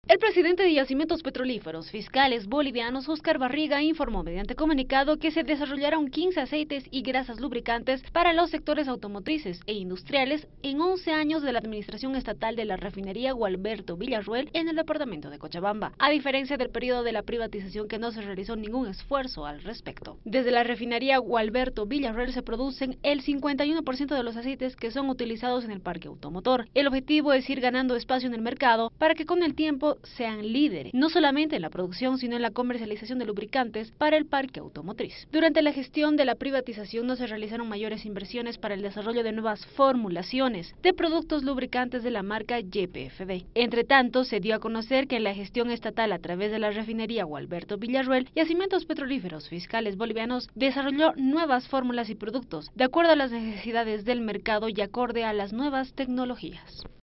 El presidente de Yacimientos Petrolíferos Fiscales Bolivianos, Óscar Barriga, informó mediante comunicado que se desarrollaron 15 aceites y grasas lubricantes para los sectores automotrices e industriales en 11 años de la administración estatal de la refinería Gualberto Villarroel en el departamento de Cochabamba, a diferencia del periodo de la privatización que no se realizó ningún esfuerzo al respecto. Desde la refinería Gualberto Villarroel se producen el 51% de los aceites que son utilizados en el parque automotor. El objetivo es ir ganando espacio en el mercado para que con el tiempo sean líderes, no solamente en la producción, sino en la comercialización de lubricantes para el parque automotriz. Durante la gestión de la privatización no se realizaron mayores inversiones para el desarrollo de nuevas formulaciones de productos lubricantes de la marca YPFB. Entre tanto, se dio a conocer que en la gestión estatal a través de la refinería Gualberto Villarroel, Yacimientos Petrolíferos Fiscales Bolivianos desarrolló nuevas fórmulas y productos de acuerdo a las necesidades del mercado y acorde a las nuevas tecnologías.